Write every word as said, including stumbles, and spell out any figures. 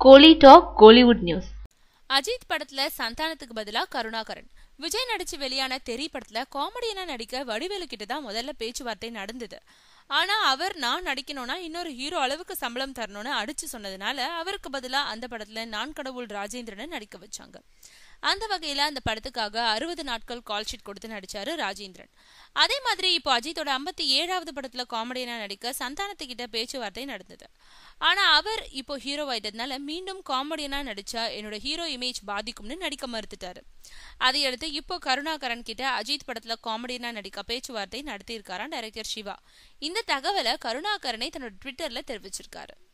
கோலி talk Kollywood news. Ajith படத்துல சந்தானத்துக்கு பதிலா கருணாகரன். விஜய் நடிச்சு வெளியான தெரி படத்துல காமெடியனா நடிக்க வடிவேலு கிட்ட தான் முதல்ல பேச்சுவார்த்தை நடந்தது. ஆனா அவர் நான் நடிக்கணும்னா இன்னொரு ஹீரோ அளவுக்கு சம்பளம் தரணும்னு அடிச்சு சொன்னதுனால அவருக்கு பதிலா அந்த படத்துல நான் கடவுள் ராஜேந்திரனை நடிக்க வச்சாங்க. அந்த வகையில அந்த படத்துக்காக அறுபது நாட்கள் கால் ஷீட் கொடுத்து நடிச்சாரு ராஜேந்திரன். அதே மாதிரி இப்போ அஜித்தோட ஐம்பத்தி ஏழாவது படத்துல காமெடியனா நடிக்க சந்தானத்துக்கிட்ட பேச்சுவார்த்தை நடந்தது. ஆனா அவர் இப்போ ஹீரோ ஆயிட்டதுனால மீண்டும் காமெடியனா நடிச்சா என்னோட ஹீரோ இமேஜ் பாதிக்கும்னு நடிக்க மறுத்துட்டாரு. அதையடுத்து இப்போ கருணாகரன் கிட்ட அஜித் படத்துல காமெடியனா நடிக்க பேச்சுவார்த்தை நடத்தியிருக்காராம் டைரக்டர் சிவா. இந்த தகவலை கருணாகரனை தன்னோட ட்விட்டர்ல தெரிவிச்சிருக்காரு.